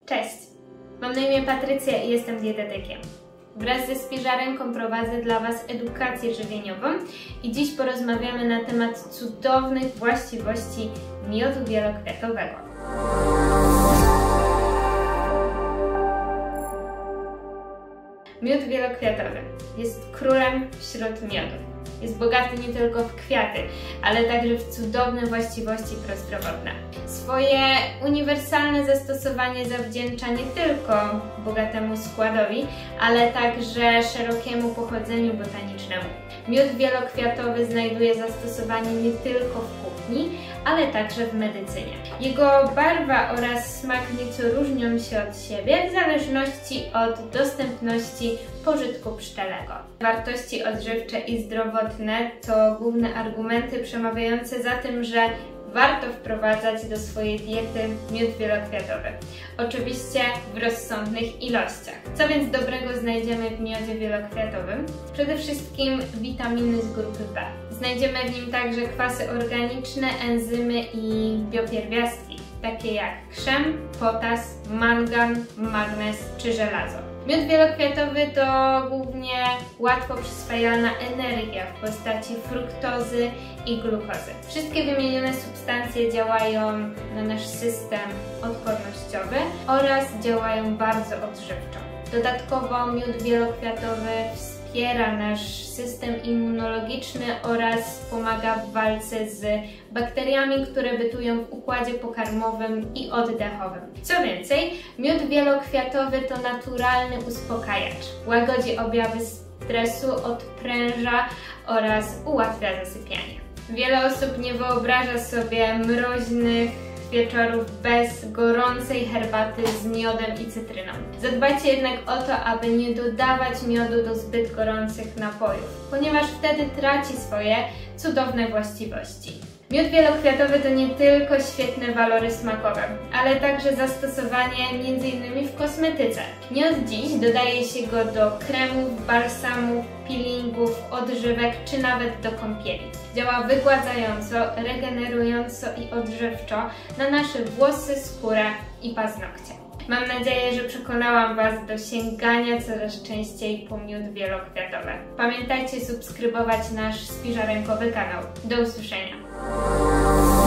Cześć! Mam na imię Patrycja i jestem dietetykiem. Wraz ze Spiżarenką prowadzę dla Was edukację żywieniową i dziś porozmawiamy na temat cudownych właściwości miodu wielokwiatowego. Miód wielokwiatowy jest królem wśród miodów. Jest bogaty nie tylko w kwiaty, ale także w cudowne właściwości prozdrowotne. Swoje uniwersalne zastosowanie zawdzięcza nie tylko bogatemu składowi, ale także szerokiemu pochodzeniu botanicznemu. Miód wielokwiatowy znajduje zastosowanie nie tylko w kuchni, ale także w medycynie. Jego barwa oraz smak nieco różnią się od siebie w zależności od dostępności pożytku pszczelego. Wartości odżywcze i zdrowotne to główne argumenty przemawiające za tym, że warto wprowadzać do swojej diety miód wielokwiatowy. Oczywiście w rozsądnych ilościach. Co więc dobrego znajdziemy w miodzie wielokwiatowym? Przede wszystkim witaminy z grupy B. Znajdziemy w nim także kwasy organiczne, enzymy i biopierwiastki, takie jak krzem, potas, mangan, magnez czy żelazo. Miód wielokwiatowy to głównie łatwo przyswajalna energia w postaci fruktozy i glukozy. Wszystkie wymienione substancje działają na nasz system odpornościowy oraz działają bardzo odżywczo. Dodatkowo miód wielokwiatowy wspiera nasz system immunologiczny oraz pomaga w walce z bakteriami, które bytują w układzie pokarmowym i oddechowym. Co więcej, miód wielokwiatowy to naturalny uspokajacz. Łagodzi objawy stresu, odpręża oraz ułatwia zasypianie. Wiele osób nie wyobraża sobie mroźnych wieczorów bez gorącej herbaty z miodem i cytryną. Zadbajcie jednak o to, aby nie dodawać miodu do zbyt gorących napojów, ponieważ wtedy traci swoje cudowne właściwości. Miód wielokwiatowy to nie tylko świetne walory smakowe, ale także zastosowanie m.in. w kosmetyce. Nie od dziś dodaje się go do kremów, balsamów, peelingów, odżywek czy nawet do kąpieli. Działa wygładzająco, regenerująco i odżywczo na nasze włosy, skórę i paznokcie. Mam nadzieję, że przekonałam Was do sięgania coraz częściej po miód wielokwiatowy. Pamiętajcie subskrybować nasz spiżarenkowy kanał. Do usłyszenia!